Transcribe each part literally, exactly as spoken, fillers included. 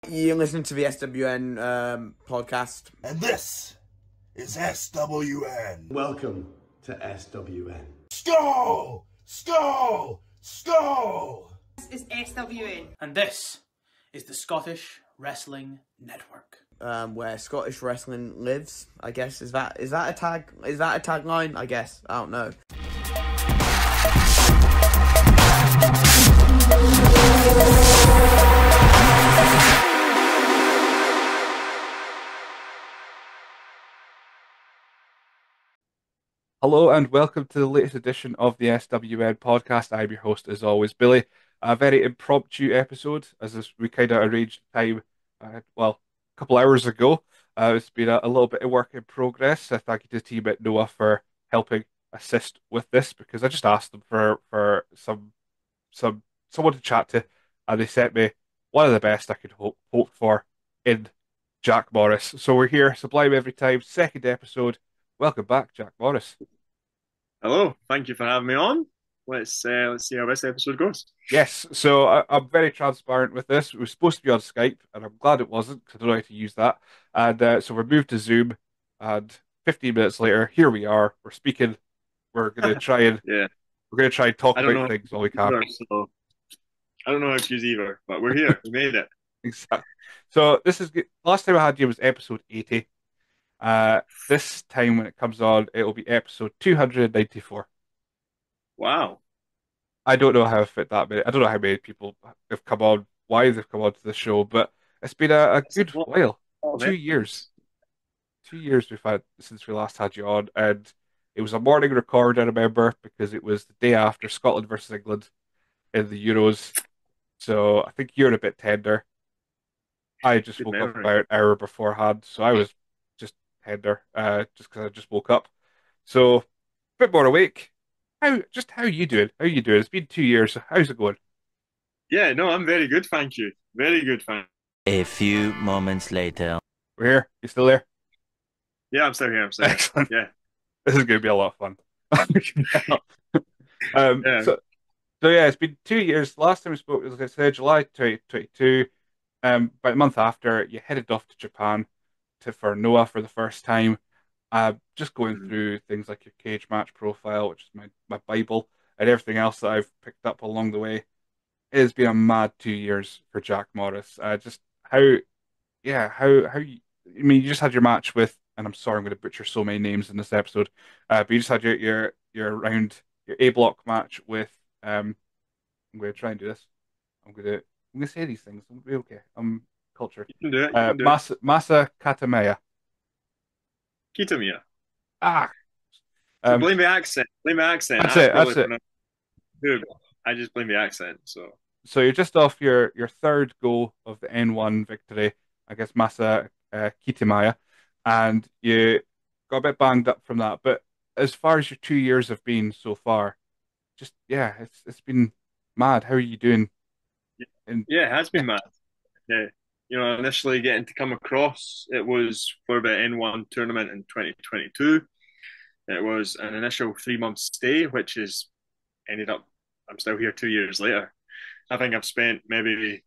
You're listening to the S W N um, podcast. And this is S W N. Welcome to S W N. Skull! Skull! Skull! This is S W N. And this is the Scottish Wrestling Network. Um, where Scottish wrestling lives, I guess. Is that is that a tag? Is that a tagline? I guess. I don't know. Hello and welcome to the latest edition of the S W N podcast. I'm your host, as always, Billy. A very impromptu episode, as this, we kind of arranged time, uh, well, a couple hours ago. Uh, it's been a, a little bit of work in progress. Uh, thank you to the team at Noah for helping assist with this, because I just asked them for for some some someone to chat to, and they sent me one of the best I could hope hope for in Jack Morris. So we're here, Sublime every time, second episode. Welcome back, Jack Morris. Hello, thank you for having me on. Let's uh, let's see how this episode goes. Yes, so I, I'm very transparent with this. We were supposed to be on Skype, and I'm glad it wasn't, because I don't know how to use that. And uh, so we're moved to Zoom, and fifteen minutes later, here we are. We're speaking. We're going to try and yeah, we're going to try and talk I don't about know things all we can. either, so I don't know how to use either, but we're here. We made it. Exactly. So this is last time I had you was episode eighty. Uh, this time when it comes on, it will be episode two hundred ninety-four. Wow. I don't know how I fit that many. I don't know how many people have come on, why they've come on to the show, but it's been a, a good Well, while. oh, Two man. years. Two years we've had since we last had you on, and it was a morning record, I remember, because it was the day after Scotland versus England in the Euros. So I think you're a bit tender. I just Good woke up memory. about an hour beforehand, so I was just tender, uh, just because I just woke up. So a bit more awake. How just how you doing? How you doing? It's been two years. How's it going? Yeah, no, I'm very good, thank you. Very good, thank A few moments later. We're here. You still there? Yeah, I'm still here. I'm still here. Excellent. Yeah. This is going to be a lot of fun. um, Yeah. so, so yeah, it's been two years. Last time we spoke, as I said, July twenty twenty-two. Um, about a month after, you headed off to Japan to for Noah for the first time. Uh, just going Mhm. through things like your cage match profile, which is my, my Bible, and everything else that I've picked up along the way. It has been a mad two years for Jack Morris. Uh, just how, yeah, how how you, I mean, you just had your match with, and I'm sorry, I'm going to butcher so many names in this episode, uh, but you just had your your your round, your A block match with. Um, I'm going to try and do this. I'm going to I'm going to say these things. I'm going to be okay. I'm cultured. You can do it. You Uh, can do Masa Masa Katamaya. it. Kitamiya. Ah, So um, blame the accent. Blame the accent. that's it. probably That's it. pronounced good. I just blame the accent. So So you're just off your, your third goal of the N one victory against Masa uh, Kitamaya, and you got a bit banged up from that. But as far as your two years have been so far, just yeah, it's it's been mad. How are you doing? And yeah, it has been mad. Yeah. You know, initially getting to come across, it was for the N one tournament in twenty twenty-two. It was an initial three month stay, which is ended up, I'm still here two years later. I think I've spent maybe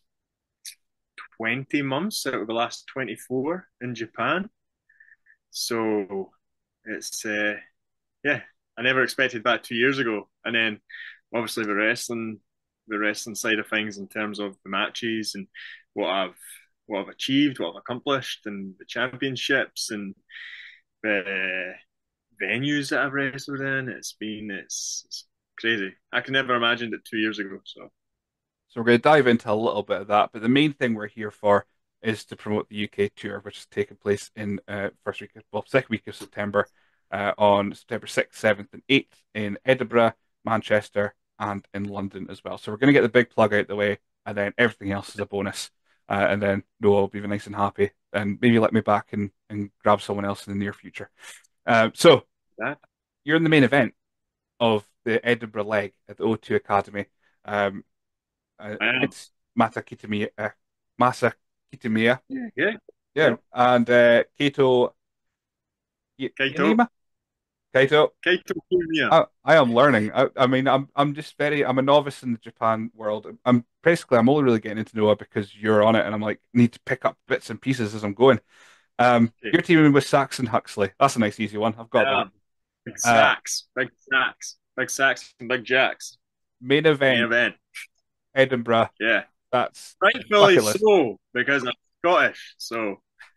twenty months out of the last twenty-four in Japan. So it's, uh, yeah, I never expected that two years ago. And then obviously the wrestling, the wrestling side of things in terms of the matches and what I've, what I've achieved, what I've accomplished, and the championships and the venues that I've wrestled in. It's been, it's, it's crazy. I could never imagined it two years ago. So so we're going to dive into a little bit of that. But the main thing we're here for is to promote the U K tour, which is taking place in uh, first week, of, well, second week of September, uh, on September sixth, seventh, and eighth in Edinburgh, Manchester, and in London as well. So we're going to get the big plug out the way, and then everything else is a bonus. Uh, and then Noah will be nice and happy, and maybe let me back and, and grab someone else in the near future. Uh, so that, you're in the main event of the Edinburgh leg at the O two Academy. Um, uh, I am. it's Masa Kitamiya, uh, Masa Kitamiya, yeah, yeah, and uh, Kato Y- Kaito. Yanima? Kaito, Kaito Kiyomiya. I, I am learning. I, I mean, I'm I'm just very I'm a novice in the Japan world. I'm basically I'm only really getting into Noah because you're on it, and I'm like need to pick up bits and pieces as I'm going. Um, Okay. you're teaming with Saxon Huxley. That's a nice easy one. I've got that. Um, big Uh, sacks, big sacks, big sacks, and big jacks. main Main event, event. Edinburgh. Yeah. That's Rightfully bucket list. so, because I'm Scottish. So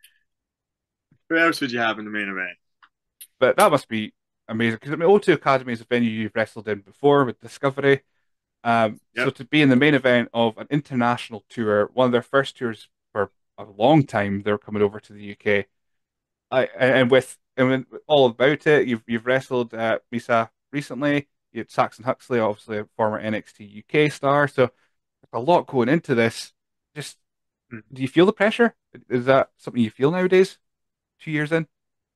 who else would you have in the main event? But that must be amazing because I mean, O two Academy is a venue you've wrestled in before with Discovery. Um, so Yep. to be in the main event of an international tour, one of their first tours for a long time, they're coming over to the U K. I and with and with all about it, you've you've wrestled uh, Misa recently. You had Saxon Huxley, obviously a former N X T U K star. So there's a lot going into this. Just do you feel the pressure? Is that something you feel nowadays? Two years in?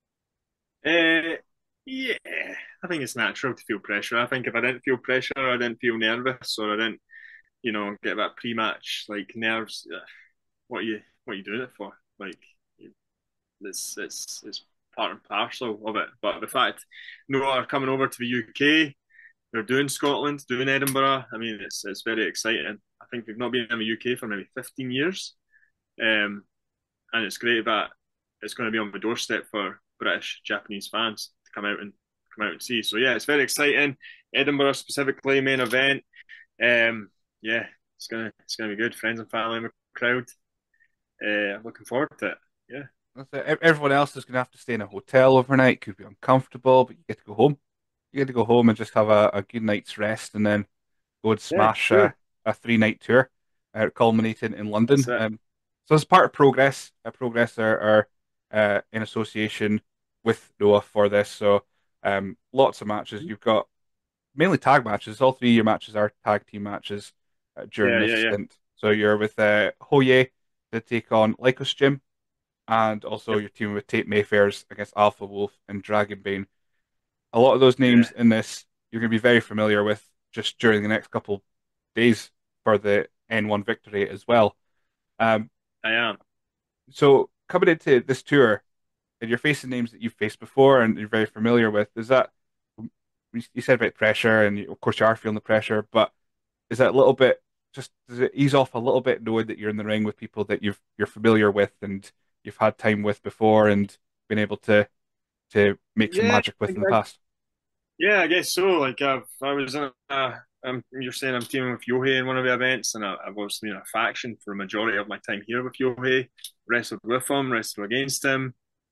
Uh, yeah, I think it's natural to feel pressure. I think if I didn't feel pressure, I didn't feel nervous, or I didn't, you know, get that pre-match like nerves. uh, What are you, what are you doing it for? Like, it's it's it's part and parcel of it. But the fact Noah are coming over to the U K, they're doing Scotland, doing Edinburgh. I mean, it's it's very exciting. I think they've not been in the U K for maybe fifteen years, um, and it's great that it's going to be on the doorstep for British, Japanese fans to come out and come out and see. So yeah, it's very exciting. Edinburgh specifically, main event. Um, yeah, it's gonna it's gonna be good. Friends and family in the crowd. Uh, looking forward to it. Yeah. That's it. E- Everyone else is going to have to stay in a hotel overnight. Could be uncomfortable, but you get to go home. You get to go home and just have a, a good night's rest, and then go and Yeah, smash true. a, a three night tour, uh, culminating in That's London. it. Um, so as part of Progress, uh, Progress are, are uh, in association with Noah for this. So um, lots of matches. You've got mainly tag matches. All three of your matches are tag team matches uh, during Yeah, this yeah, yeah. stint. So you're with uh, Hoye to take on Lycos Jim, and also Yep. you're teaming with Tate Mayfairs against Alpha Wolf and Dragonbane. A lot of those Yeah, names in this you're going to be very familiar with just during the next couple days for the N one victory as well. Um, I am. so coming into this tour, and you're facing names that you've faced before and you're very familiar with, is that you said about pressure, and you, of course you are feeling the pressure, but is that a little bit just does it ease off a little bit knowing that you're in the ring with people that you've you're familiar with and you've had time with before and been able to to make some Yeah, magic I with in the guess, past? yeah, I guess so. Like I've, I was in a, um, you're saying I'm teaming with Yohei in one of the events, and I, I've obviously been in a faction for the majority of my time here with Yohei. Wrestled with him, wrestled against him.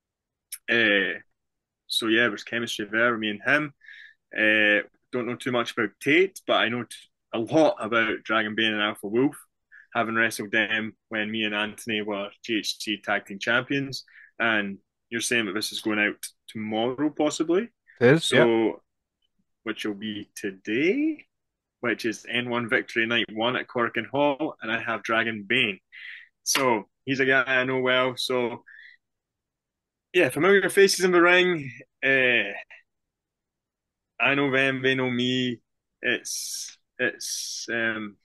Uh, so yeah, there's chemistry there, me and him. Uh, don't know too much about Tate, but I know t- a lot about Dragon Bane and Alpha Wolf, having wrestled them when me and Anthony were G H C Tag Team Champions. And you're saying that this is going out tomorrow, possibly. It is, yeah. So, which will be today, which is N one Victory Night one at Corkin Hall, and I have Dragon Bane. So he's a guy I know well. So yeah, familiar faces in the ring. Uh, I know them, they know me. It's it's um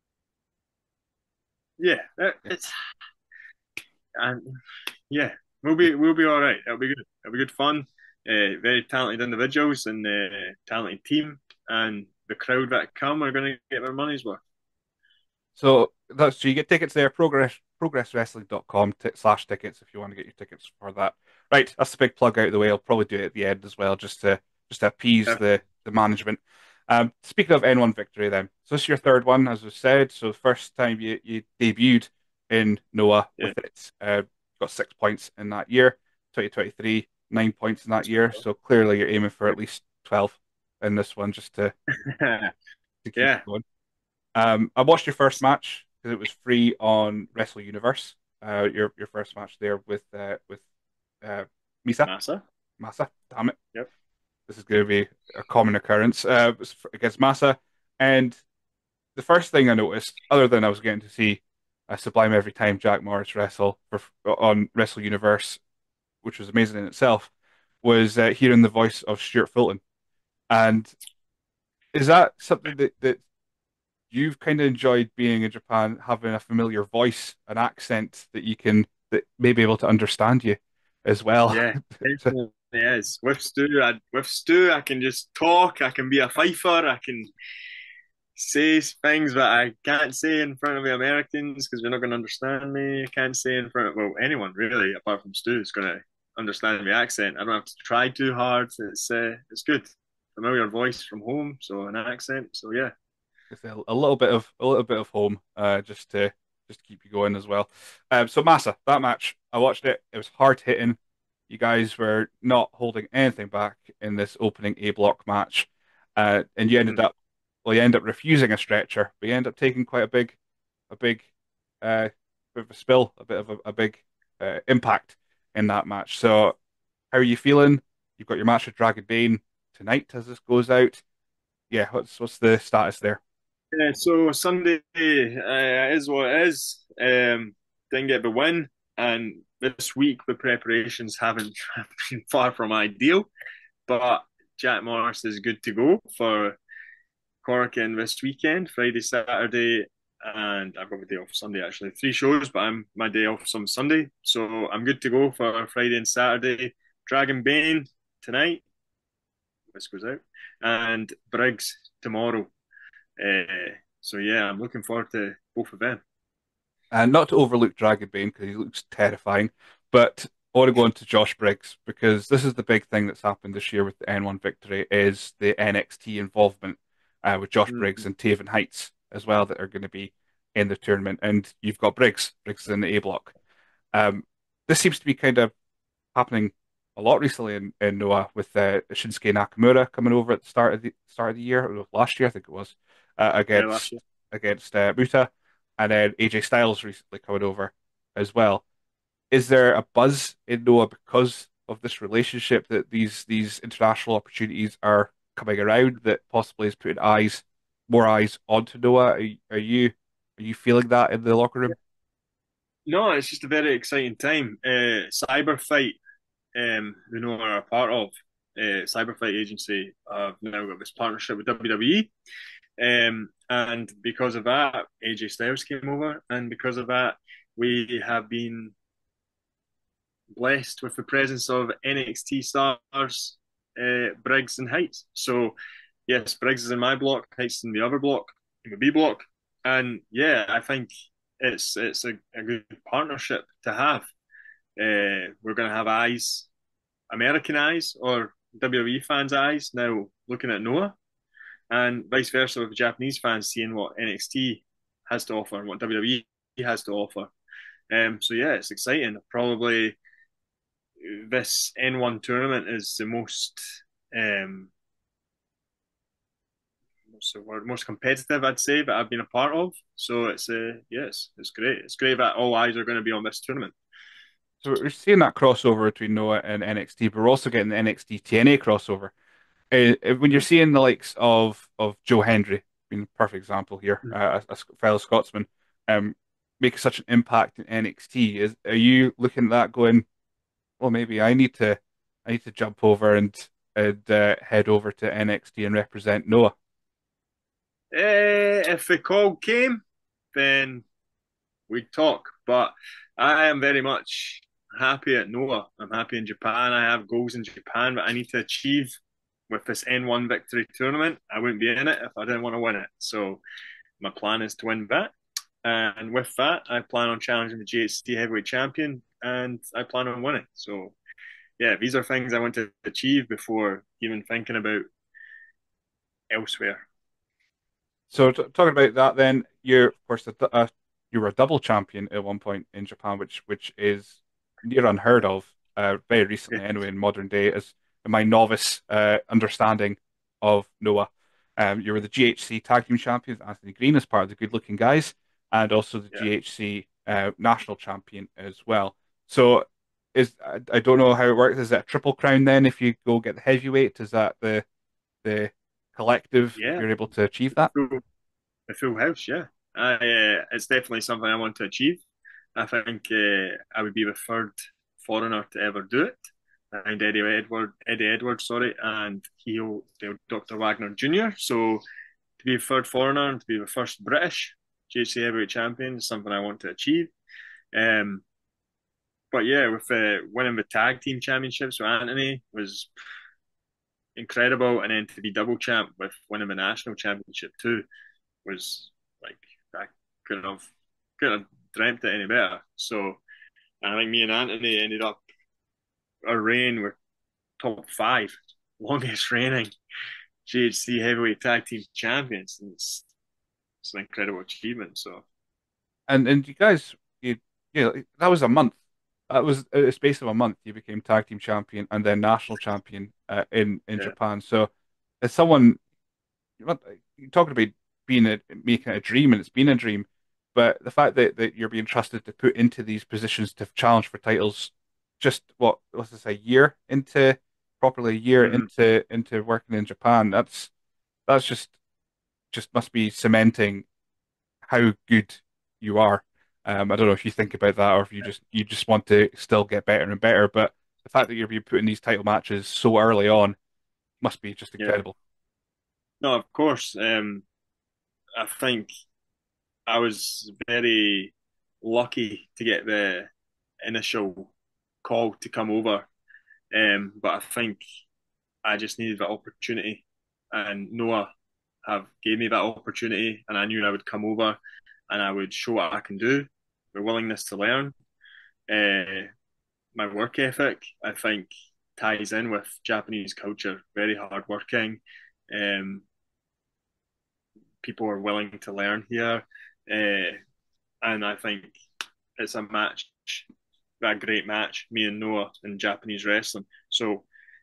yeah, it's and yeah, we'll be we'll be all right. It'll be good. It'll be good fun. Uh, very talented individuals and uh, talented team, and the crowd that come are going to get their money's worth. So that's so you get tickets there, progress progresswrestling dot com t slash tickets if you want to get your tickets for that. Right, that's the big plug out of the way. I'll probably do it at the end as well, just to just to appease Yeah, the the management. Um, speaking of N one victory, then, so this is your third one, as was said. So the first time you you debuted in Noah yeah. with it, uh, got six points in that year. twenty twenty-three, nine points in that year. So clearly you're aiming for at least twelve in this one, just to to keep Yeah, it going. Um, I watched your first match because it was free on Wrestle Universe. Uh, your your first match there with uh, with uh, Misa Massa. Masa. Damn it, Yep. this is going to be a common occurrence. Uh, it was f- against Masa, and the first thing I noticed, other than I was getting to see uh, Sublime every time Jack Morris wrestle for, on Wrestle Universe, which was amazing in itself, was uh, hearing the voice of Stuart Fulton. And is that something that that you've kind of enjoyed being in Japan, having a familiar voice, an accent that you can that may be able to understand you as well? Yeah, So, definitely. is. With Stu, I, with Stu, I can just talk. I can be a fifer. I can say things that I can't say in front of the Americans because they're not going to understand me. I can't say in front of, well, anyone really, apart from Stu, is going to understand my accent. I don't have to try too hard. It's uh, it's good. Familiar voice from home, so an accent. So yeah. It's a, a little bit of a little bit of home, uh, just to just to keep you going as well. Um, so Massa, that match, I watched it. It was hard hitting. You guys were not holding anything back in this opening A block match, uh, and you ended Mm. up well, you end up refusing a stretcher, but you end up taking quite a big, a big, uh, bit of a spill, a bit of a, a big uh, impact in that match. So, how are you feeling? You've got your match with Dragon Bane tonight as this goes out. Yeah, what's what's the status there? Yeah, so Sunday uh, is what it is. Um, didn't get the win, and this week the preparations haven't been far from ideal. But Jack Morris is good to go for Cork in this weekend, Friday, Saturday, and I've got my day off Sunday actually. Three shows, but I'm my day off some Sunday, so I'm good to go for Friday and Saturday. Dragon Bane tonight, this goes out, and Briggs tomorrow. Uh, so yeah, I'm looking forward to both of them. And not to overlook Dragon Bane because he looks terrifying, but I want to go on to Josh Briggs because this is the big thing that's happened this year with the N one victory is the N X T involvement uh, with Josh Briggs Mm-hmm. and Taven Heights as well that are going to be in the tournament. And you've got Briggs. Briggs is in the A block. Um, this seems to be kind of happening a lot recently in, in Noah with uh, Shinsuke Nakamura coming over at the start of the start of the year, or last year I think it was, uh, Yeah, last against year. against uh, Muta, and then A J Styles recently coming over as well. Is there a buzz in Noah because of this relationship that these these international opportunities are coming around that possibly is putting eyes more eyes onto Noah? Are, you- are you are you feeling that in the locker room? No, it's just a very exciting time. Uh, Cyber Fight, um, who know are a part of uh, Cyber Fight Agency, have now got this partnership with W W E. Um, and because of that, A J Styles came over, and because of that, we have been blessed with the presence of N X T stars uh, Briggs and Heights. So yes, Briggs is in my block, Heights in the other block, in the B block, and yeah, I think it's it's a, a good partnership to have. Uh, we're going to have eyes, American eyes, or W W E fans' eyes now looking at Noah, and vice versa with Japanese fans seeing what N X T has to offer and what W W E has to offer. Um, so yeah, it's exciting. Probably this N one tournament is the most um, what's the word, most competitive I'd say that I've been a part of. So it's uh, yes, it's great. It's great that all eyes are going to be on this tournament. So we're seeing that crossover between Noah and N X T, but we're also getting the N X T T N A crossover. Uh, uh, when you're Mm. seeing the likes of of Joe Hendry, being a perfect example here, uh, a, a fellow Scotsman, um, make such an impact in N X T, is are you looking at that going, well, maybe I need to, I need to jump over and and uh, head over to N X T and represent Noah? Uh, if the call came, then we'd talk. But I am very much happy at Noah. I'm happy in Japan. I have goals in Japan that I need to achieve with this N one victory tournament. I wouldn't be in it if I didn't want to win it. So my plan is to win that. And with that, I plan on challenging the G H C heavyweight champion and I plan on winning. So yeah, these are things I want to achieve before even thinking about elsewhere. So t talking about that, then you're of course a, du- uh, you were a double champion at one point in Japan, which which is near unheard of. Uh, very recently, Yeah. anyway, in modern day, as in my novice uh, understanding of Noah. Um, you were the G H C Tag Team Champions, Anthony Green, as part of the Good Looking Guys, and also the Yeah. G H C uh, National Champion as well. So, is I, I don't know how it works. Is that a triple crown then? If you go get the heavyweight, is that the the collective? If Yeah. you're able to achieve that? Full, a full house, yeah. I, uh, it's definitely something I want to achieve. I think uh, I would be the third foreigner to ever do it. And Eddie Edward, Eddie Edwards, sorry, and Heel Doctor Wagner Junior So to be a third foreigner and to be the first British J C heavyweight champion is something I want to achieve. Um, but yeah, with uh, winning the tag team championships with Anthony was incredible, and then to be double champ with winning the national championship too was like I couldn't have couldn't have dreamt it any better. So I think me and Anthony ended up our reign with top five, longest reigning G H C heavyweight tag team champions. And it's it's an incredible achievement. So And and you guys, you you know, that was a month. That was a space of a month. You became tag team champion and then national champion uh, in in yeah, Japan. So, as someone you're talking about being a making it a dream, and it's been a dream, but the fact that that you're being trusted to put into these positions to challenge for titles, just what what's this a year into properly a year mm-hmm. into into working in Japan. That's that's just just must be cementing how good you are. Um, I don't know if you think about that or if you just you just want to still get better and better. But the fact that you're being put in these title matches so early on must be just yeah. incredible. No, of course. Um, I think I was very lucky to get the initial call to come over. Um, but I think I just needed that opportunity, and Noah have gave me that opportunity, and I knew I would come over and I would show what I can do, the willingness to learn, uh, my work ethic. I think ties in with Japanese culture, very hardworking. Um, people are willing to learn here, uh, and I think it's a match, a great match, me and Noah in Japanese wrestling. So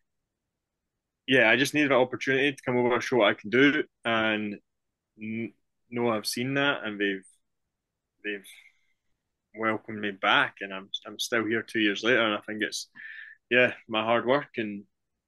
yeah, I just needed an opportunity to come over and show what I can do, and Noah have seen that, and they've they've welcomed me back, and I'm I'm still here two years later, and I think it's yeah my hard work and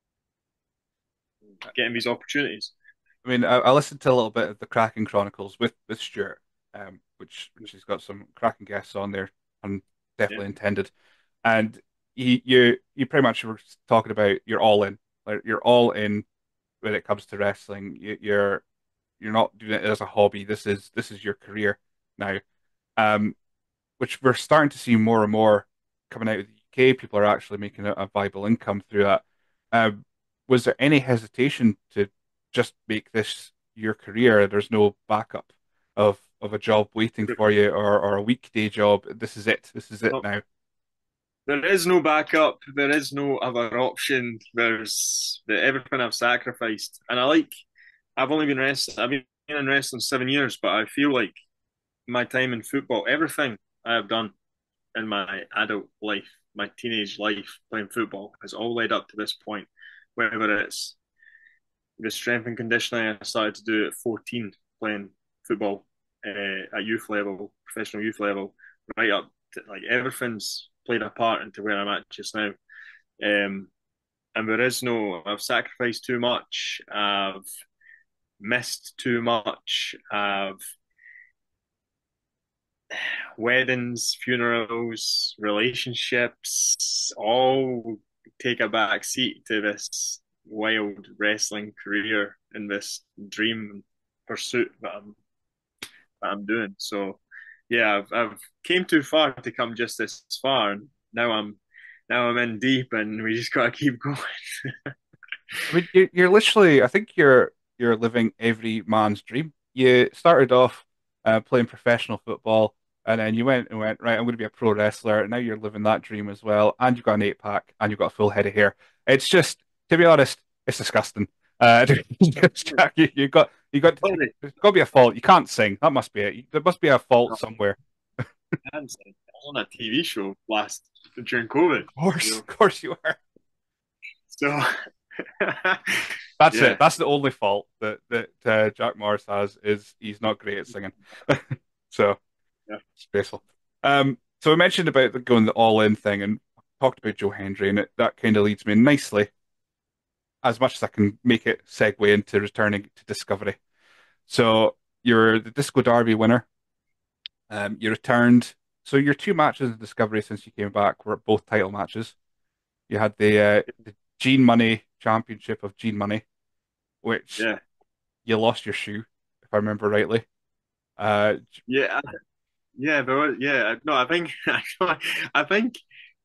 getting these opportunities. I mean, I, I listened to a little bit of the Kraken Chronicles with with Stuart, um, which which has got some cracking guests on there, and definitely Yeah, intended. And you you you pretty much were talking about you're all in, like you're all in when it comes to wrestling. You, you're you're not doing it as a hobby. This is this is your career now. Um, which we're starting to see more and more coming out of the U K. People are actually making a, a viable income through that. Um, was there any hesitation to just make this your career? There's no backup of of a job waiting for you or, or a weekday job. This is it. This is it no, now. there is no backup. There is no other option. There's the, everything I've sacrificed, and I like. I've only been wrestling. I've been in wrestling seven years, but I feel like my time in football, everything I have done in my adult life, my teenage life playing football has all led up to this point. Whether it's the strength and conditioning I started to do at fourteen, playing football uh, at youth level, professional youth level, right up to like everything's played a part into where I'm at just now. Um, and there is no, I've sacrificed too much, I've missed too much, I've weddings, funerals, relationships, all take a back seat to this wild wrestling career and this dream pursuit that I'm that I'm doing. So yeah, I've I've came too far to come just this far, and now I'm now I'm in deep, and we just gotta keep going. I mean, you- you're literally, I think you're you're living every man's dream. You started off uh, playing professional football, and then you went and went, right, I'm going to be a pro wrestler. And now you're living that dream as well, and you've got an eight pack, and you've got a full head of hair. It's just, to be honest, it's disgusting. Uh, you, you got you got there's got to be a fault. You can't sing. That must be it. There must be a fault somewhere. I was on a T V show last during COVID. Of course, You know? of course you are. So That's yeah. it. That's the only fault that that uh, Jack Morris has is he's not great at singing. So Yeah. spaceful. Um, so we mentioned about the going the all in thing and talked about Joe Hendry, and it, that kind of leads me nicely, as much as I can make it segue into returning to Discovery. So you're the Disco Derby winner. Um, you returned. So your two matches in Discovery since you came back were both title matches. You had the uh, the Gene Money Championship of Gene Money, which Yeah. you lost your shoe, if I remember rightly. Uh, Yeah. Yeah, but yeah, no, I think I think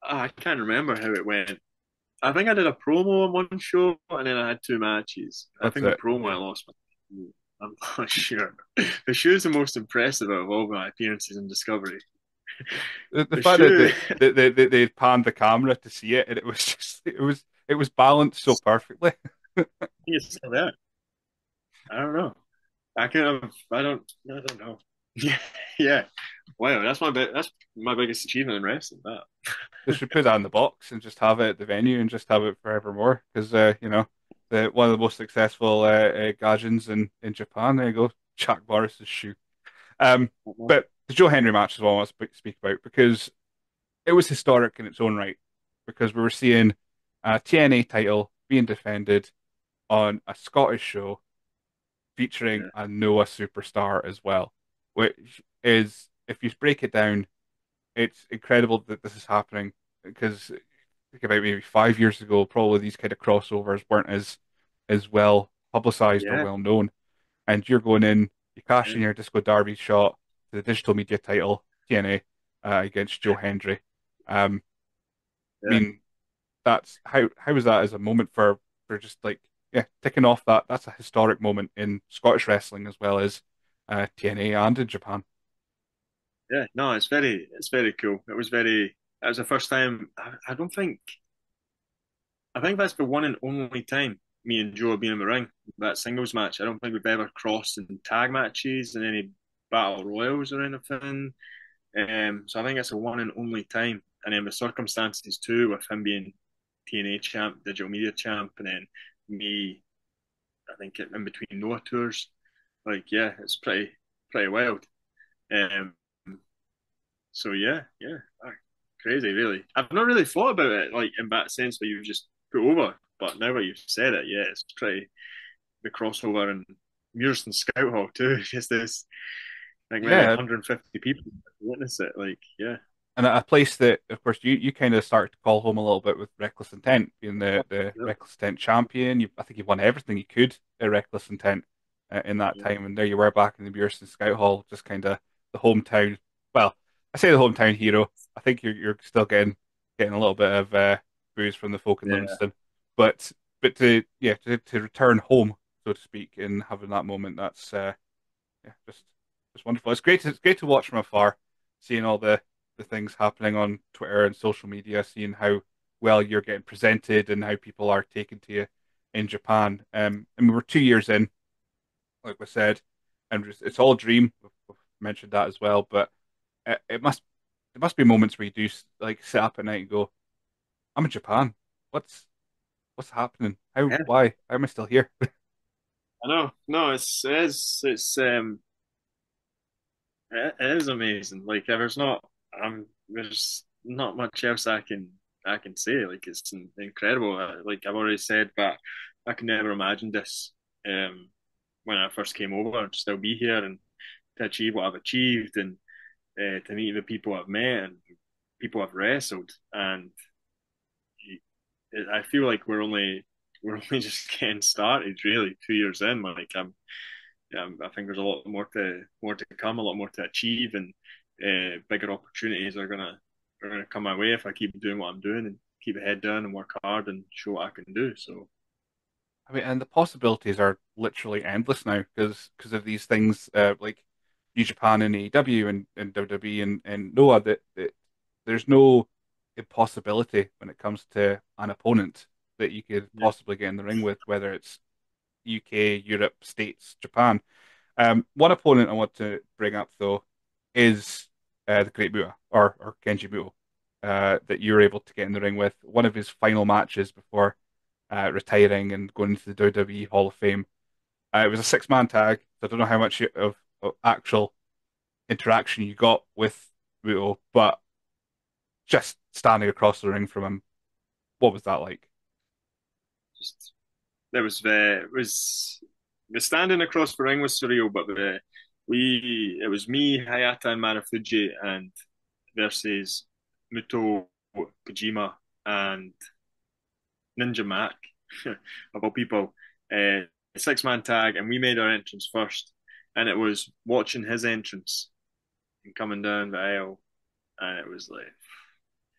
I can't remember how it went. I think I did a promo on one show and then I had two matches. I That's think the it. promo I lost my. I'm not sure. The shoe's the most impressive out of all my appearances in Discovery. The, the The fact that shoe. they, they, they, they panned the camera to see it, and it was just it was it was balanced so perfectly. I think it's still there. I don't know. I kind of. I don't. I don't know. Yeah. Yeah. Wow. That's my bit. That's my biggest achievement in wrestling. That. They should put that in the box and just have it at the venue and just have it forevermore. Because uh, you know, the one of the most successful uh, uh, Gaijins in in Japan. There you go, Chuck Norris's shoe. Um, but the Joe Hendry match is what I want to speak, speak about because it was historic in its own right. Because we were seeing a T N A title being defended on a Scottish show featuring Yeah. a Noah superstar as well, which is, if you break it down, it's incredible that this is happening because think about maybe five years ago, probably these kind of crossovers weren't as as well publicized or Yeah. well known. And you're going in, you cash Yeah. in your Disco Derby shot to the digital media title, T N A, uh, against Joe Hendry. Um, I Yeah. mean, that's how how was that as a moment for for just like yeah, ticking off that that's a historic moment in Scottish wrestling as well as uh, T N A and in Japan. Yeah. No, it's very. It's very cool. It was very. It was the first time. I, I don't think. I think that's the one and only time me and Joe have been in the ring. That singles match. I don't think we've ever crossed in tag matches and any battle royals or anything. Um, so I think it's a one and only time. And then the circumstances too, with him being T N A champ, digital media champ, and then me, I think in between Noah tours. Like, yeah, it's pretty pretty wild. Um, so yeah, yeah, ah, crazy, really. I've not really thought about it like in that sense where you've just put over, but now that you've said it, yeah, it's pretty the crossover and Muirston Scout Hall too. Just this, like maybe Yeah, one hundred fifty people witness it. Like, yeah, and a place that, of course, you, you kind of started to call home a little bit with Reckless Intent, being the, the yeah, Reckless Intent champion. You, I think you've won everything you could at Reckless Intent uh, in that yeah, time. And there you were back in the Bureston Scout Hall, just kind of the hometown. Well, I say the hometown hero. I think you're you're still getting getting a little bit of uh, booze from the folk in yeah, Livingston, but but to yeah to, to return home, so to speak, and having that moment, that's uh, yeah just just wonderful. It's great to, it's great to watch from afar, seeing all the the things happening on Twitter and social media, seeing how well you're getting presented and how people are taking to you in Japan. Um, and we were two years in, like we said, and it's, it's all a dream. We've, we've mentioned that as well, but it, it must there must be moments where you do like sit up at night and go, "I'm in Japan. What's what's happening? How? yeah. Why? How am I still here?" I know. No, it's it's it's um it, it is amazing. Like there's not um there's not much else I can I can say. Like it's incredible. Uh, Like I've already said, but I could never imagine this um when I first came over to still be here and to achieve what I've achieved and uh, to meet the people I've met and people I've wrestled and I feel like we're only we're only just getting started really two years in. Like I'm yeah, I think there's a lot more to more to come, a lot more to achieve, and uh, bigger opportunities are gonna are gonna come my way if I keep doing what I'm doing and keep a head down and work hard and show what I can do. So I mean, and the possibilities are literally endless now because because of these things uh, like New Japan and A E W and, and W W E and, and Noah that, that there's no impossibility when it comes to an opponent that you could yeah, possibly get in the ring with, whether it's U K, Europe, States, Japan. Um, one opponent I want to bring up though is uh, the Great Muta or or Keiji Muto uh, that you were able to get in the ring with. One of his final matches before uh, retiring and going into the W W E Hall of Fame. Uh, it was a six man tag, so I don't know how much of, of actual interaction you got with Muto, but just standing across the ring from him, what was that like? just there was the it was the standing across the ring was surreal, but the we it was me, Hayata, and Marufuji, and versus Muto, Kojima, and Ninja Mac, of all people, uh, six man tag, and we made our entrance first. And it was watching his entrance and coming down the aisle, and it was like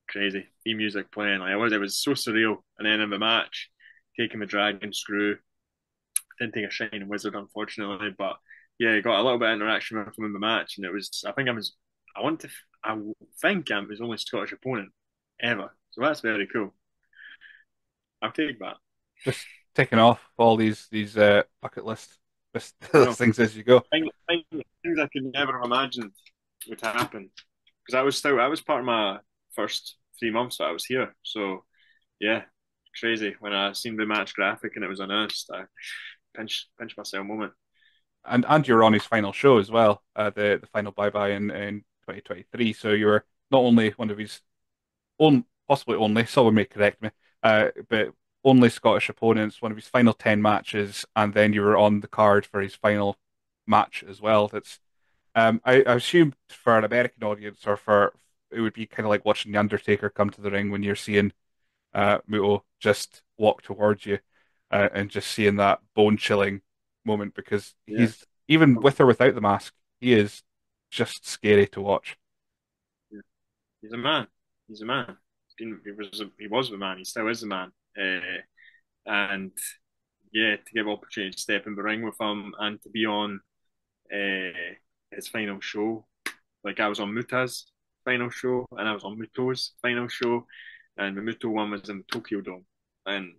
crazy. The music playing, like, it was, it was so surreal. And then in the match, taking the dragon screw, didn't take a shining wizard, unfortunately, but yeah, got a little bit of interaction with him in the match, and it was, I think I was, I want to, I think I was only Scottish opponent ever, so that's very cool. I'll take that. Just ticking off all these these uh, bucket list list I know. things as you go. Things, things I could never have imagined would happen, because I was still, I was part of my first three months that I was here, so yeah, crazy. When I seen the match graphic and it was announced, I pinched pinched myself a moment. And and you're on his final show as well, uh, the the final bye bye in in twenty twenty-three. So you were not only one of his own, possibly only, someone may correct me, uh, but only Scottish opponents, one of his final ten matches, and then you were on the card for his final match as well. That's um, I, I assume for an American audience, or for it would be kind of like watching the Undertaker come to the ring when you're seeing uh, Muto just walk towards you, uh, and just seeing that bone chilling moment, because Yeah. he's, even with or without the mask, he is just scary to watch. Yeah. He's a man. He's a man. He was, he was the man. He still is the man. Uh, and yeah, to give opportunity to step in the ring with him and to be on uh, his final show. Like, I was on Muta's final show and I was on Muto's final show, and the Muto one was in the Tokyo Dome. And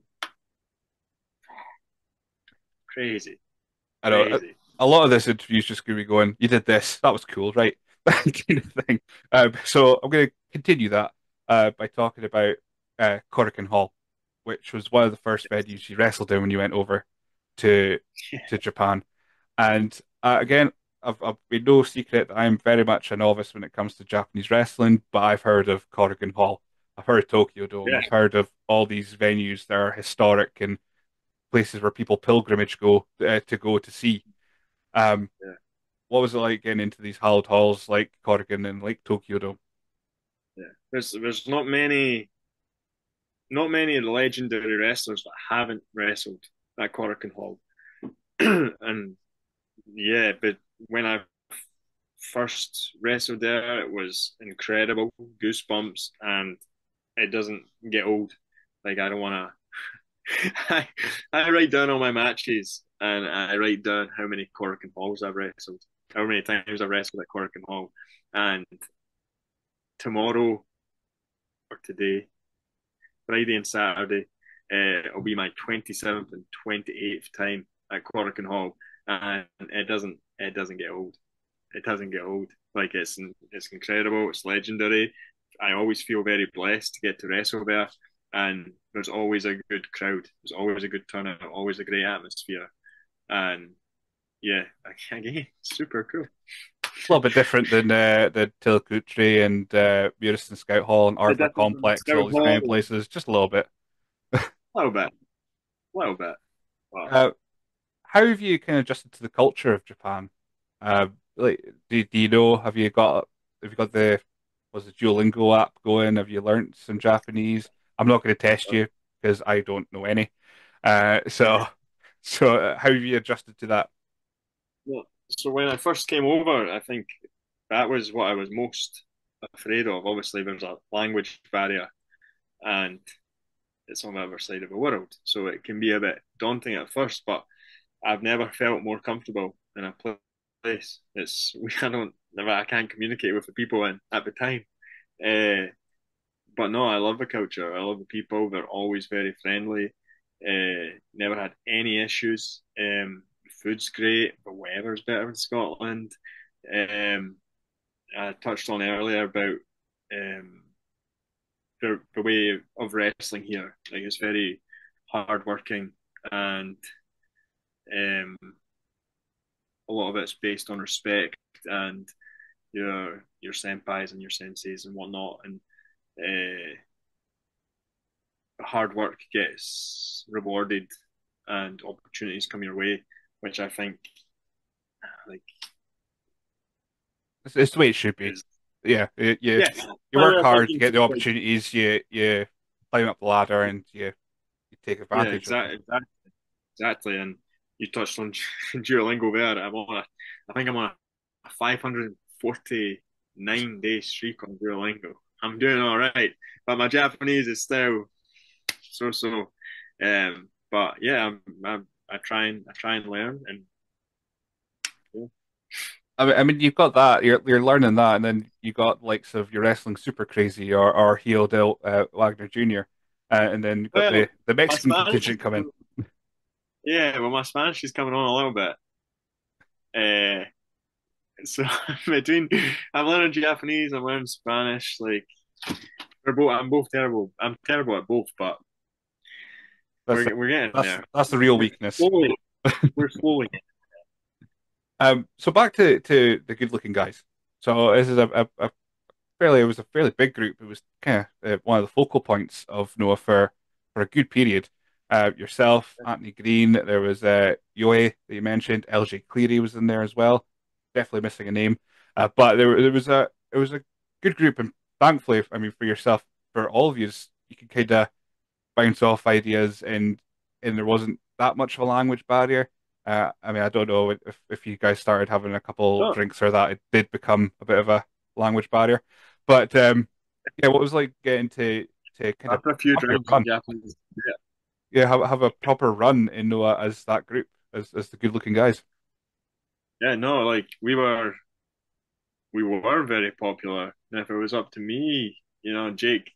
crazy. I know a, Crazy. a lot of this interview is just going to be going, "You did this, that was cool, right?" That kind of thing. Um, so I'm going to continue that uh, by talking about uh, Korakuen Hall, which was one of the first venues you wrestled in when you went over to to Japan. And uh, again, I've, I've made no secret that I'm very much a novice when it comes to Japanese wrestling, but I've heard of Korakuen Hall. I've heard of Tokyo Dome. Yeah. I've heard of all these venues that are historic and places where people pilgrimage go uh, to go to see. Um, Yeah. What was it like getting into these hallowed halls like Korakuen and like Tokyo Dome? Yeah. There's there's not many not many legendary wrestlers that haven't wrestled at Korakuen Hall. And yeah, but when I first wrestled there, it was incredible, goosebumps, and it doesn't get old. Like, I don't want to. I, I write down all my matches, and I write down how many Korakuen Halls I've wrestled, how many times I've wrestled at Korakuen Hall, and tomorrow or today, Friday and Saturday, uh, it'll be my twenty-seventh and twenty-eighth time at Korakuen Hall, and it doesn't it doesn't get old. It doesn't get old. Like, it's it's incredible. It's legendary. I always feel very blessed to get to wrestle there, and there's always a good crowd. There's always a good turnout. Always a great atmosphere, and yeah, again, super cool. It's a little bit different than uh, the Tilkutri and uh, Muriston Scout Hall and Arthur Complex, all these kind of places. Just a little bit. A little bit. A little bit. Wow. Uh, how have you kind of adjusted to the culture of Japan? Uh, like, do, do you know? Have you got have you got the was the Duolingo app going? Have you learned some Japanese? I'm not going to test you because I don't know any. Uh, so so uh, how have you adjusted to that? Well, so when I first came over, I think that was what I was most afraid of. Obviously, there's a language barrier, and it's on the other side of the world, so it can be a bit daunting at first. But I've never felt more comfortable in a place. It's I don't I can't communicate with the people in at the time. Uh, but no, I love the culture. I love the people. They're always very friendly. Uh, never had any issues. Um, food's great. The weather's better in Scotland. Um, I touched on earlier about um, the, the way of wrestling here. Like, it's very hardworking, and um, a lot of it's based on respect and your your senpais and your senseis and whatnot. And uh, hard work gets rewarded, and opportunities come your way, which I think, like, It's, it's the way it should be. is, Yeah, you you, yeah, you work I hard, think you get the it's like- opportunities, you you climb up the ladder, and you you take yeah, advantage of exactly, it. exactly, exactly. And you touched on Duolingo there. I'm on a, I think I'm on a five hundred forty-nine day streak on Duolingo. I'm doing all right, but my Japanese is still so so. Um, but yeah, I'm, I'm, I try and I try and learn, and yeah. I mean, I mean, you've got that. You're you're learning that, and then you got likes of your wrestling super crazy or or Heel Del uh, Wagner Junior, uh, and then you've got Well, the the my Mexican Spanish, contingent coming. yeah, well, my Spanish is coming on a little bit. Uh, so between I'm learning Japanese, I'm learning Spanish. Like we're both, I'm both terrible. I'm terrible at both, but That's we're we're getting that's there. that's the real We're weakness. slowly, we're slowly. Um, so back to to the good looking guys. So this is a, a, a fairly it was a fairly big group. It was kind of uh, one of the focal points of Noah for for a good period. Uh, yourself, Anthony Green. There was uh, Yoe that you mentioned. L J Cleary was in there as well. Definitely missing a name, uh, but there there was a it was a good group, and thankfully, I mean, for yourself, for all of you, you could kind of bounce off ideas, and and there wasn't that much of a language barrier. Uh, I mean, I don't know if if you guys started having a couple Oh, drinks or that, it did become a bit of a language barrier. But um, yeah, what was it like getting to to kind of after a few have your drinks in run? Japanese, yeah, Yeah, have have a proper run in Noah as that group, as as the good looking guys. yeah, no, like we were, we were very popular. And if it was up to me, you know, Jake,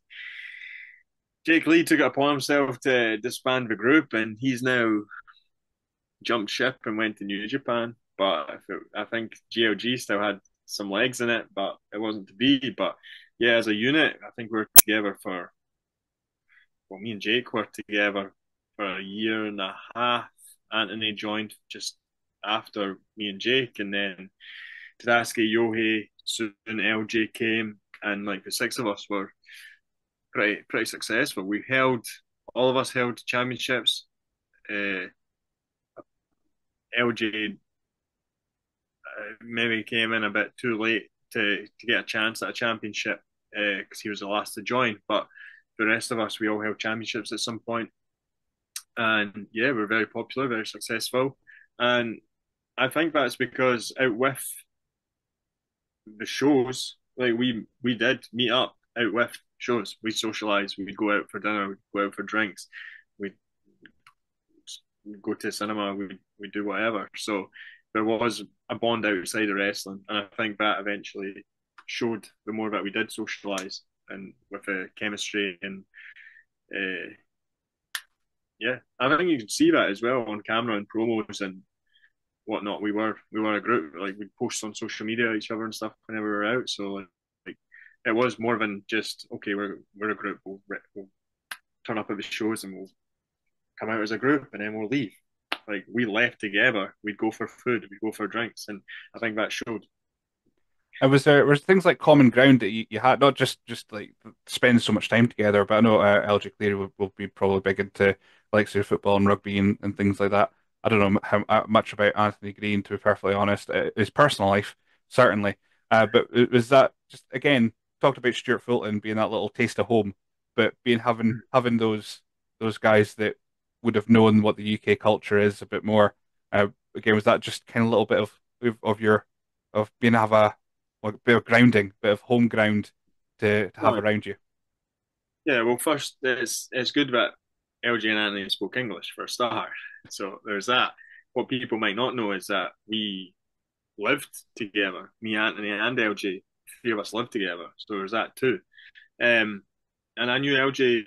Jake Lee took it upon himself to disband the group, and he's now jumped ship and went to New Japan. But if it, I think G L G still had some legs in it, but it wasn't to be. But yeah, as a unit, I think we were together for, well, me and Jake were together for a year and a half. Anthony joined just after me and Jake, and then Tadasuke, Yohei, soon L J came, and like the six of us were pretty pretty successful. We held all of us held championships. Uh, L J uh, maybe came in a bit too late to to get a chance at a championship because uh, he was the last to join. But the rest of us, we all held championships at some point, and yeah, we're very popular, very successful, and I think that's because out with the shows, like we we did meet up out with shows. We socialize. We'd go out for dinner. We'd go out for drinks. We'd go to the cinema. We we do whatever. So there was a bond outside of wrestling, and I think that eventually showed the more that we did socialize and with the chemistry and uh, yeah, I think you can see that as well on camera and promos and whatnot. We were we were a group, like we'd post on social media each other and stuff whenever we were out. So like, like it was more than just okay, we're we're a group. We'll, we'll turn up at the shows and we'll come out as a group and then we'll leave. Like we left together. We'd go for food. We'd go for drinks, and I think that showed. And was there was things like common ground that you, you had, not just just like spend so much time together, but I know uh, L J Cleary will, will be probably big into like say football and rugby and, and things like that. I don't know how uh, much about Anthony Green, to be perfectly honest. Uh, his personal life, certainly, uh, but it- was that just again talked about Stuart Fulton being that little taste of home, but being having having those those guys that would have known what the U K culture is a bit more. Uh, again, was that just kind of a little bit of of, of your of being have a like a bit of grounding, bit of home ground to, to have No, around you. yeah, well, first it's it's good that L J and Anthony spoke English for a start. So there's that. What people might not know is that we lived together. Me, Anthony, and L J. Three of us lived together. So there's that too. Um, and I knew L J.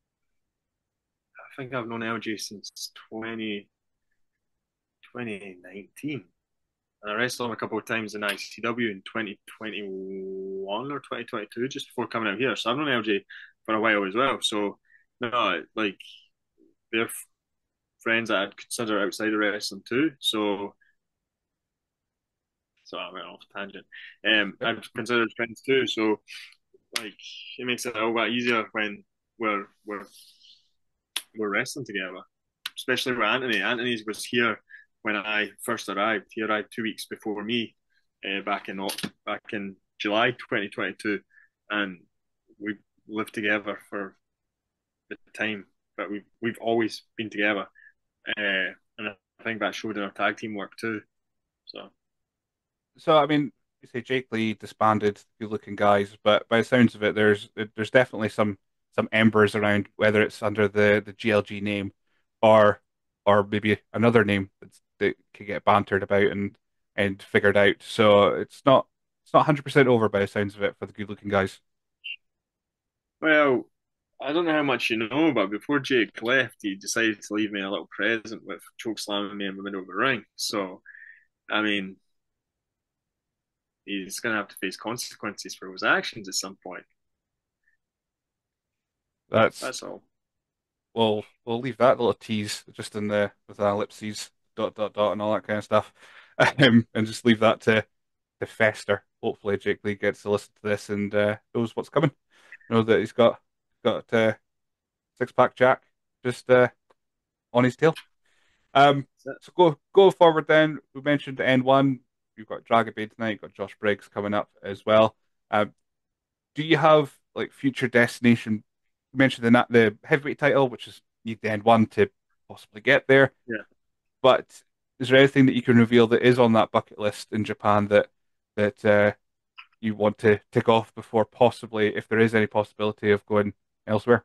I think I've known L J since twenty, twenty nineteen. And I wrestled him a couple of times in I C W in twenty twenty-one or twenty twenty-two, just before coming out here. So I've known L J for a while as well. So, no, like, they're friends that I'd consider outside of wrestling too. So, so I went off tangent. Um, I'd consider friends too. So, like, it makes it a little bit easier when we're we're we're wrestling together, especially with Anthony. Anthony was here when I first arrived. He arrived two weeks before me, uh, back in back in July twenty twenty-two, and we lived together for the time. But we've we've always been together, uh, and I think that showed in our tag team work too. So, So I mean, you say Jake Lee disbanded, good looking guys, but by the sounds of it, there's there's definitely some some embers around, whether it's under the the G L G name or or maybe another name that's, that can get bantered about and and figured out. So it's not it's not one hundred percent over by the sounds of it for the good looking guys. Well, I don't know how much you know, but before Jake left, he decided to leave me a little present with choke slamming me in the middle of the ring. So, I mean, he's going to have to face consequences for his actions at some point. That's That's all. we'll we'll leave that little tease just in the with ellipses, dot dot dot, and all that kind of stuff, um, and just leave that to to fester. Hopefully, Jake Lee gets to listen to this and uh, knows what's coming. Know that he's got got uh, six pack Jack just uh, on his tail. Um, so go go forward then. We mentioned the N one. You've got Dragon Bay tonight. You've got Josh Briggs coming up as well. Um, do you have like future destination? You mentioned the the heavyweight title, which is need the N one to possibly get there. Yeah. But is there anything that you can reveal that is on that bucket list in Japan that that uh, you want to tick off before possibly, if there is any possibility of going elsewhere?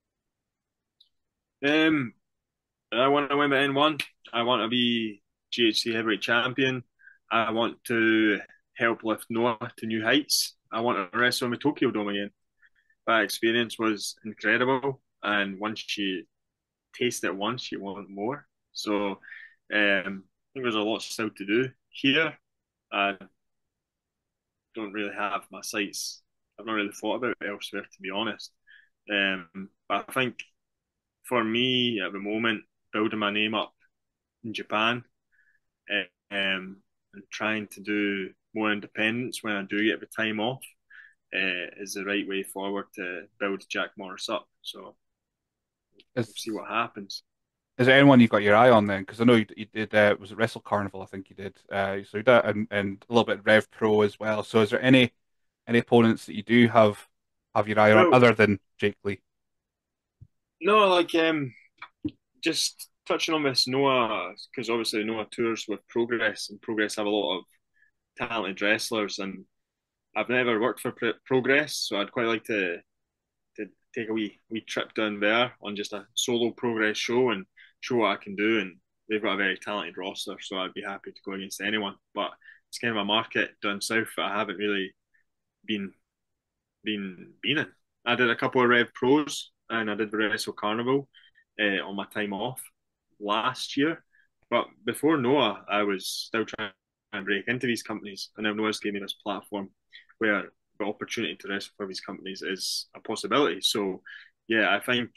Um, I want to win the N one. I want to be G H C heavyweight champion. I want to help lift Noah to new heights. I want to wrestle in the Tokyo Dome again. That experience was incredible, and once you taste it once, you want more. So, um, I think there's a lot still to do here. I don't really have my sights. I've not really thought about it elsewhere, to be honest. Um, but I think for me at the moment, building my name up in Japan, uh, um, and trying to do more independence when I do get the time off, uh, is the right way forward to build Jack Morris up. So we'll Is see what happens. is there anyone you've got your eye on then? Because I know you, you did uh, was it Wrestle Carnival? I think you did. Uh, so you did and and a little bit Rev Pro as well. So is there any any opponents that you do have have your eye on Well, other than Jake Lee? no, like um, just touching on this Noah, because obviously Noah tours with Progress, and Progress have a lot of talented wrestlers, and I've never worked for Progress, so I'd quite like to to take a wee wee trip down there on just a solo Progress show and show what I can do. And they've got a very talented roster, so I'd be happy to go against anyone. But it's kind of a market down south that I haven't really been been been in. I did a couple of Rev Pros and I did the Wrestle Carnival uh, on my time off last year. But before Noah, I was still trying to break into these companies, and now Noah's gave me this platform where the opportunity to wrestle for these companies is a possibility. So, yeah, I think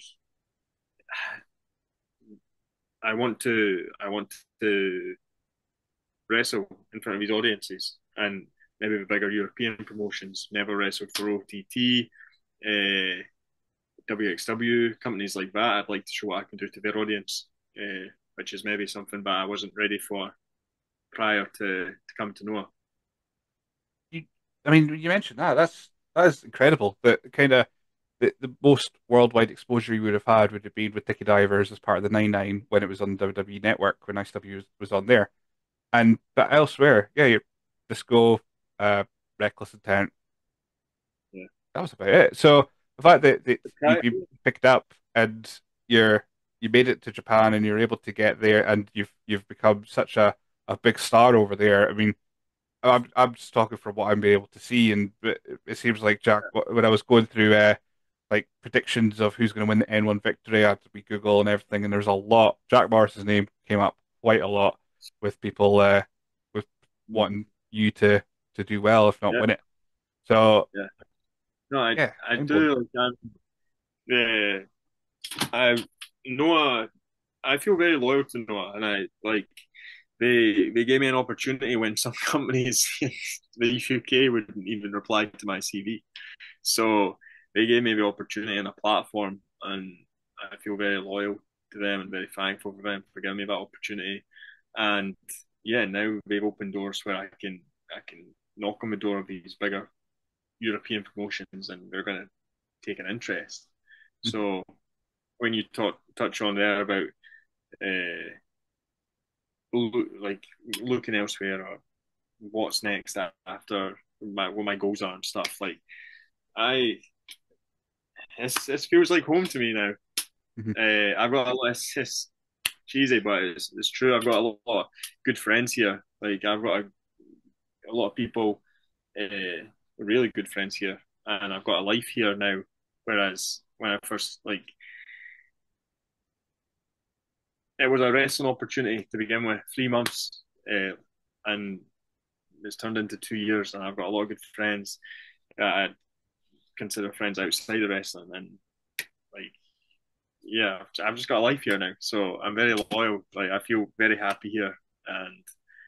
I want to I want to wrestle in front of these audiences, and maybe the bigger European promotions. Never wrestled for O T T, uh, W X W, companies like that. I'd like to show what I can do to their audience, uh, which is maybe something that I wasn't ready for prior to, to come to Noah. You, I mean, you mentioned that. That's that is incredible. That kind of the, the most worldwide exposure you would have had would have been with Dickie Divers as part of the nine nine when it was on the W W E Network when I C W was, was on there. And but elsewhere, yeah, your Disco, uh, Reckless Intent, Yeah. that was about it. So the fact that, that you, Okay. you picked up and you're you made it to Japan and you're able to get there and you've you've become such a, a big star over there. I mean, I'm I'm just talking from what I'm able to see, and it, it seems like Jack. When I was going through uh, like predictions of who's going to win the N one victory, I had to be Google and everything, and there's a lot. Jack Morris's name came up quite a lot with people uh, with wanting you to to do well, if not Yeah. win it. So Yeah. No, I yeah, I mind do like I'm, uh, I Noah. I feel very loyal to Noah, and I like they they gave me an opportunity when some companies in the U K wouldn't even reply to my C V. So they gave me the opportunity and a platform, and I feel very loyal to them and very thankful for them for giving me that opportunity. And yeah, now they've opened doors where I can I can knock on the door of these bigger European promotions, and they're going to take an interest. So when you talk touch on there about uh, like looking elsewhere or what's next after my what my goals are and stuff, like I it's it feels like home to me now. Mhm. Uh, I've got a lot. It's, it's cheesy, but it's it's true. I've got a lot of good friends here. Like I've got a, a lot of people, uh, really good friends here, and I've got a life here now. Whereas when I first like, it was a wrestling opportunity to begin with, three months, uh, and it's turned into two years, and I've got a lot of good friends that I consider friends outside of wrestling, and like, yeah, I've just got a life here now, so I'm very loyal. Like, I feel very happy here, and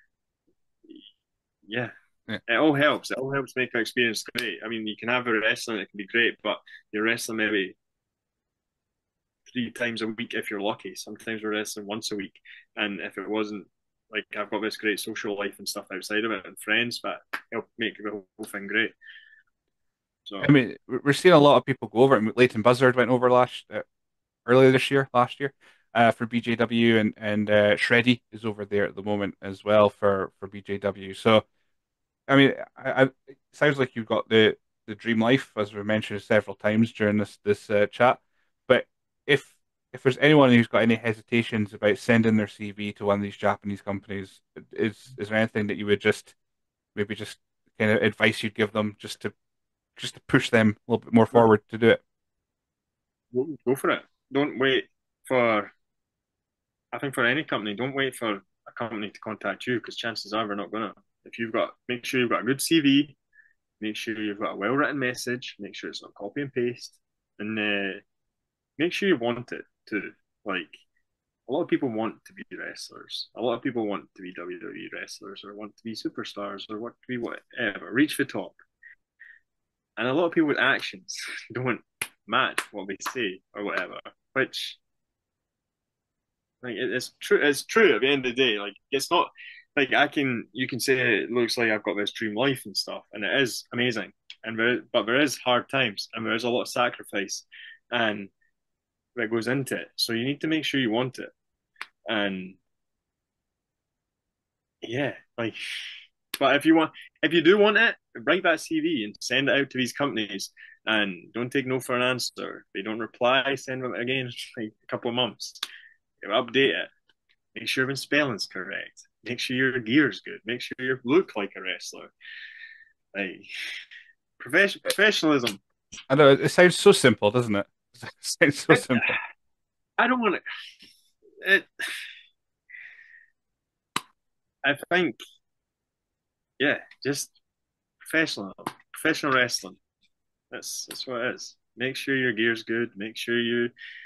yeah, Yeah. it all helps. It all helps make our experience great. I mean, you can have a wrestling, it can be great, but you're wrestling maybe three times a week if you're lucky. Sometimes we're wrestling once a week, and if it wasn't, like, I've got this great social life and stuff outside of it and friends, but it'll make the whole thing great. So I mean, we're seeing a lot of people go over it. Leighton Buzzard went over last uh, earlier this year, last year, uh, for B J W, and and uh, Shreddy is over there at the moment as well for for B J W. So I mean, I, I, it sounds like you've got the the dream life, as we mentioned several times during this this uh, chat. But if if there's anyone who's got any hesitations about sending their C V to one of these Japanese companies, is is there anything that you would just maybe just kind of advice you'd give them just to just to push them a little bit more forward to do it? go for it. Don't wait for, I think for any company, don't wait for a company to contact you, because chances are they're not gonna. If you've got, make sure you've got a good C V, make sure you've got a well written message, make sure it's not copy and paste, and uh, make sure you want it too. Like, a lot of people want to be wrestlers. A lot of people want to be W W E wrestlers, or want to be superstars, or want to be whatever, reach the top. And a lot of people with actions don't match what they say or whatever, which, like, it's true. It's true at the end of the day. Like, it's not like I can. You can say it looks like I've got this dream life and stuff, and it is amazing. And there, but there is hard times, and there is a lot of sacrifice, and that goes into it. So you need to make sure you want it, and yeah, like. But if you want, if you do want it, write that C V and send it out to these companies, and don't take no for an answer. If they don't reply, send them again like a couple of months. You update it. Make sure the spelling's correct. Make sure your gear's good. Make sure you look like a wrestler. Like, profession, professionalism. I know it sounds so simple, doesn't it? It sounds so simple. I don't want to. It. I think, yeah, just professional, professional wrestling. That's that's what it is. Make sure your gear's good. Make sure you.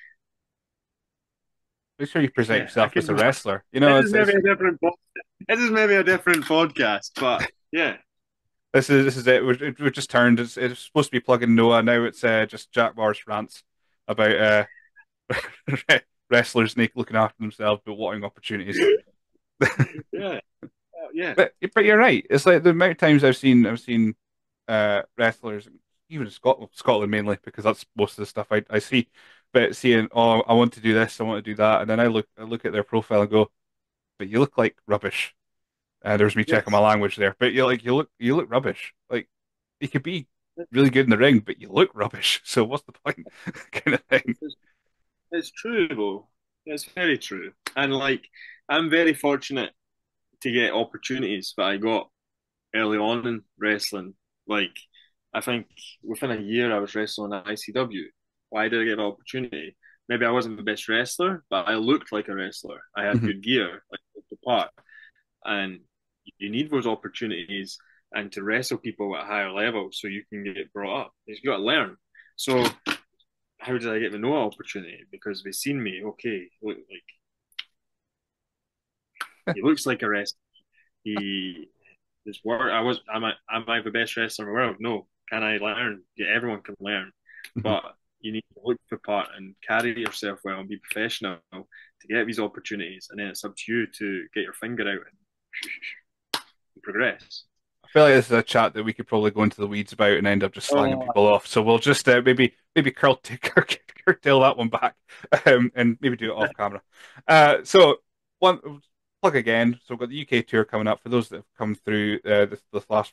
Make sure you present Yeah, yourself I as a can- wrestler. You know, this it's, is maybe it's, a different. po- This is maybe a different podcast, but yeah, this is this is it. We're, we're just turned. It's, it's supposed to be plugging Noah. Now it's uh, just Jack Morris rants about uh, wrestlers make, looking after themselves but wanting opportunities. yeah, Uh, yeah. But but you're right. It's like the amount of times I've seen I've seen uh, wrestlers, even in Scotland, Scotland mainly, because that's most of the stuff I, I see. But seeing, oh, I want to do this, I want to do that, and then I look I look at their profile and go, but you look like rubbish. Uh, there's me checking my language there, but you like you look you look rubbish. Like, you could be really good in the ring, but you look rubbish. So what's the point? Kind of thing. It's, it's true though. It's very true, and like, I'm very fortunate to get opportunities that I got early on in wrestling. Like, I think within a year I was wrestling at I C W. Why did I get an opportunity? Maybe I wasn't the best wrestler, but I looked like a wrestler. I had Mhm. good gear, like the part, and you need those opportunities and to wrestle people at a higher level so you can get brought up. You got to learn. So how did I get the Noah opportunity? Because they seen me. Okay, look, like, he looks like a wrestler. He his work. I was. Am I? Am I the best wrestler in the world? No. Can I learn? Yeah, everyone can learn, but you need to look the part and carry yourself well and be professional to get these opportunities. And then it's up to you to get your finger out and, and progress. I feel like this is a chat that we could probably go into the weeds about and end up just slanging Oh. people off. So we'll just uh, maybe maybe curl curtail that one back, um, and maybe do it off camera. Uh, so one plug again. So we've got the U K tour coming up for those that have come through uh, this, this last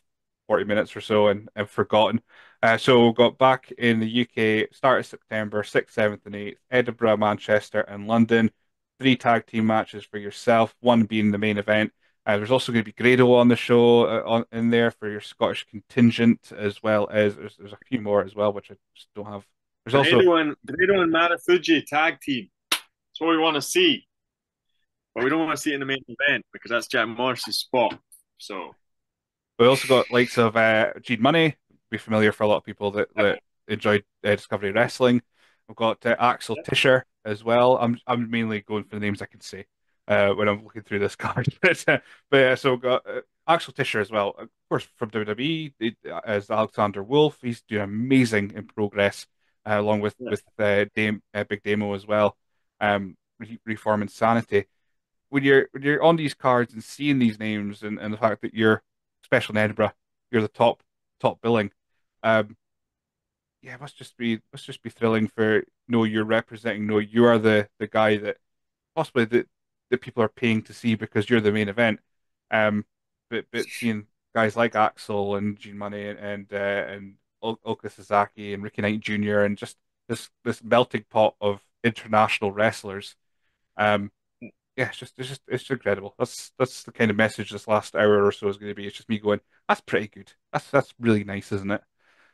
forty minutes or so and, and forgotten. Uh, so got back in the U K, start of September, sixth, seventh, and eighth, Edinburgh, Manchester, and London. Three tag team matches for yourself, one being the main event. Uh, there's also going to be Grado on the show uh, on in there for your Scottish contingent, as well as there's, there's a few more as well, which I just don't have. There's also Grado and Grado and Marufuji tag team. That's what we want to see. But we don't want to see it in the main event because that's Jack Morris's spot. So we also got likes of uh, Gene Money, be familiar for a lot of people that, that enjoyed uh, Discovery Wrestling. We've got uh, Axel yeah. Tischer as well. I'm I'm mainly going for the names I can say uh, when I'm looking through this card. but uh, but uh, so we've got uh, Axel Tischer as well, of course from W W E it, as Alexander Wolf. He's doing amazing in progress, uh, along with Yeah. with uh, Dame, uh, Big Damo as well. Um, Re- Reform Insanity. When you're when you're on these cards and seeing these names and, and the fact that you're special in Edinburgh, you're the top top billing. Um, yeah, it must just be must just be thrilling for no, you're representing. No, you are the the guy that possibly that that people are paying to see because you're the main event. Um, but but seeing guys like Axel and Gene Money and and, uh, and Oka Sasaki and Ricky Knight Junior and just this this melting pot of international wrestlers. Um, yeah, it's just it's just it's incredible. That's that's the kind of message this last hour or so is going to be. It's just me going, that's pretty good. That's that's really nice, isn't it?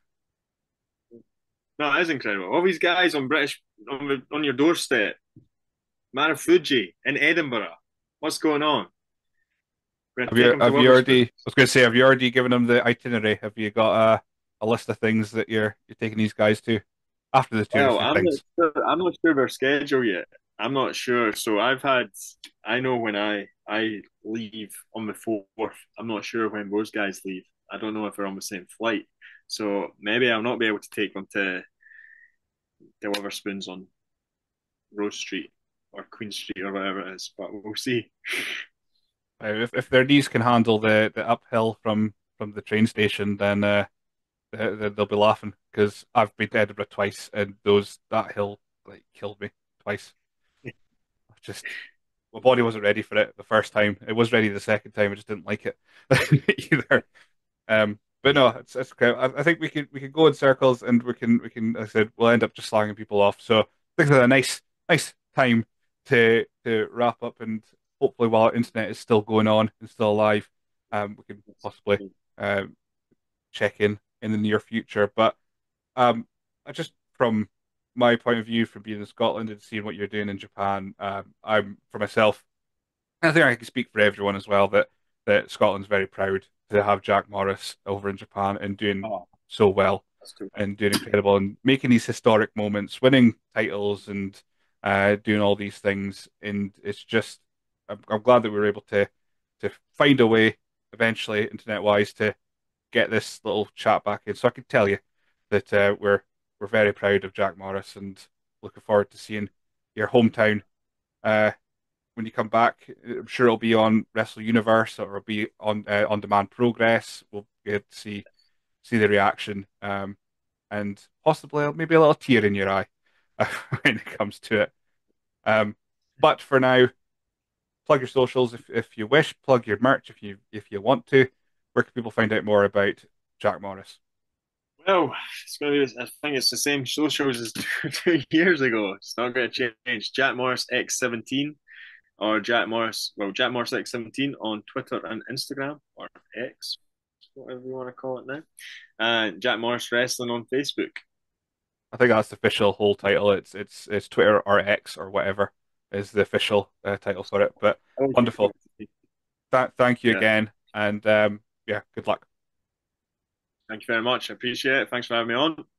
No, it is incredible. All these guys on British on, the, on your doorstep. Marufuji in Edinburgh. What's going on? We're going Have to take you them to have you already? Witherspoon. I was going to say, have you already given them the itinerary? Have you got a a list of things that you're you're taking these guys to after the two or Well, three I'm not things? sure. I'm not sure their schedule yet. I'm not sure. So I've had. I know when I I leave on the fourth. I'm not sure when those guys leave. I don't know if they're on the same flight. So maybe I'll not be able to take them to to Witherspoons on Rose Street or Queen Street or whatever it is. But we'll see. Uh, if if their knees can handle the the uphill from from the train station, then uh, they, they- they'll be laughing because I've been to Edinburgh twice and those that hill like killed me twice. Just my body wasn't ready for it the first time. It was ready the second time. I just didn't like it either. Um, but no, it's it's okay. I, I think we can we can go in circles and we can we can. Like I said, we'll end up just slagging people off. So I think it's a nice nice time to to wrap up and hopefully while our internet is still going on and still alive, um, we can possibly um check in in the near future. But um, I just from my point of view, from being in Scotland and seeing what you're doing in Japan, um, I'm for myself. I think I can speak for everyone as well that that Scotland's very proud to have Jack Morris over in Japan and doing Oh, so well that's cool. and doing incredible and making these historic moments, winning titles and uh, doing all these things. And it's just I'm, I'm glad that we were able to to find a way eventually, internet wise, to get this little chat back in. So I can tell you that uh, we're we're very proud of Jack Morris and looking forward to seeing your hometown uh, when you come back. I'm sure it'll be on Wrestle Universe or it'll be on uh, On Demand Progress. We'll get to see see the reaction um, and possibly maybe a little tear in your eye when it comes to it. Um, but for now, plug your socials if, if you wish. Plug your merch if you if you want to. Where can people find out more about Jack Morris? Well, it's going to be. I think it's the same socials as two, two years ago. It's not going to change. Jack Morris X seventeen or Jack Morris. Well, Jack Morris X seventeen on Twitter and Instagram or X, whatever you want to call it now. And Jack Morris Wrestling on Facebook. I think that's the official whole title. It's it's it's Twitter or X or whatever is the official uh, title for it. But wonderful. Th thank you Yeah. again, and um, yeah, good luck. Thank you very much. I appreciate it. Thanks for having me on.